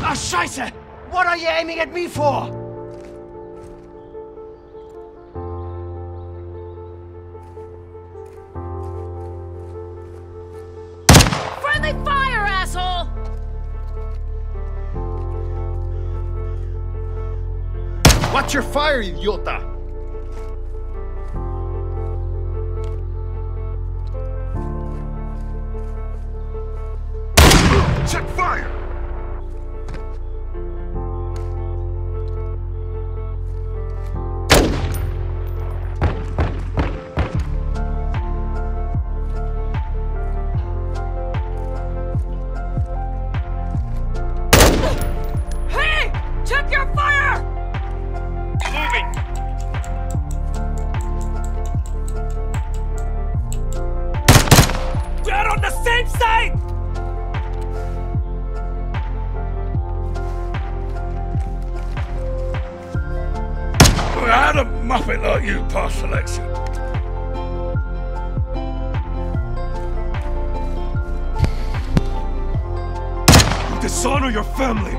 Ah, Scheiße! What are you aiming at me for? Friendly fire, asshole! Watch your fire, idiota! Check fire! Hey! Check your fire! Moving! We're on the same side! How to muppet like you pass selection? You dishonor your family!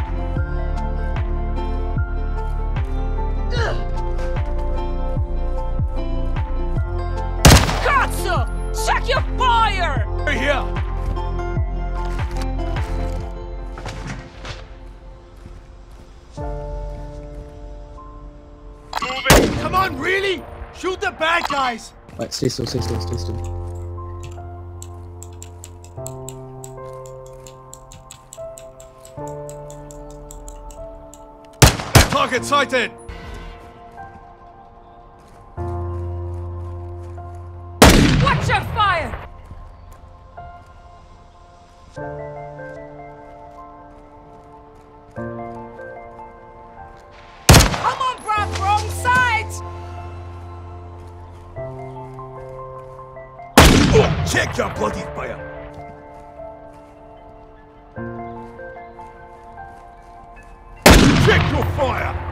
Katsu! Check your fire! We're here! Moving! Come on, really? Shoot the bad guys! Right, stay still, stay still, stay still. Target sighted! Watch your fire! Come on, bruv, wrong side! Oh, check your bloody fire! Check your fire!